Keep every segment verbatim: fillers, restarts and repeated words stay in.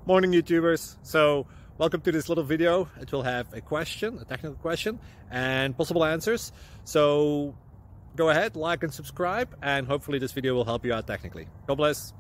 Morning YouTubers. So welcome to this little video. It will have a question, a technical question, and possible answers. So go ahead, like and subscribe, and hopefully this video will help you out technically. God bless.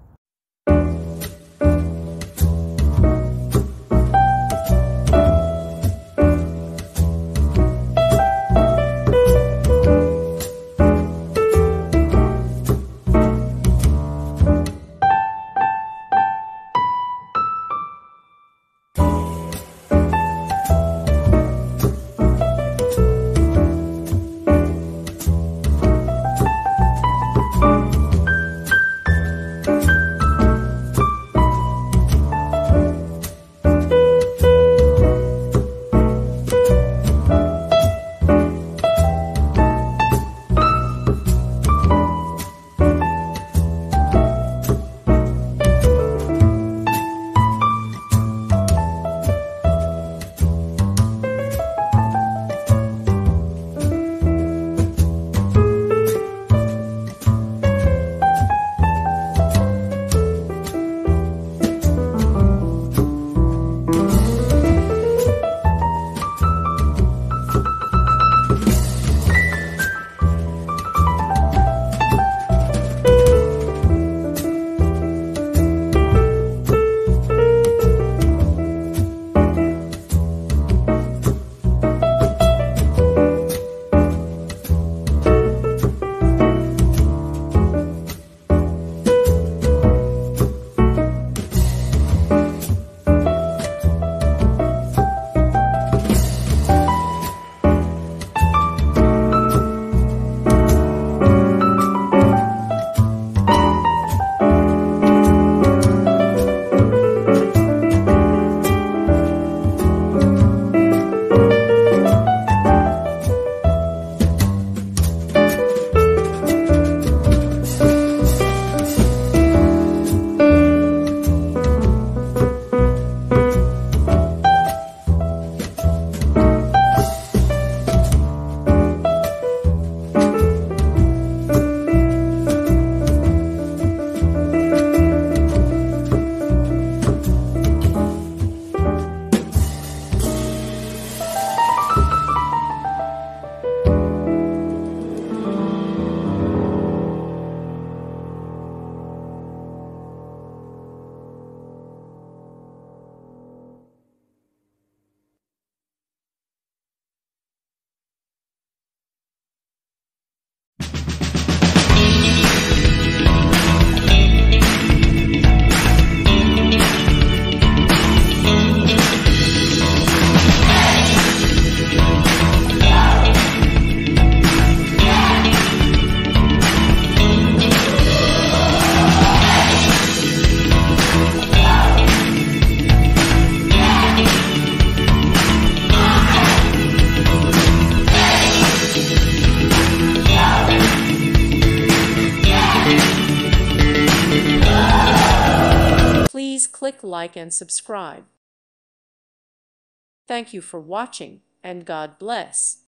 Please click like and subscribe. Thank you for watching, and God bless.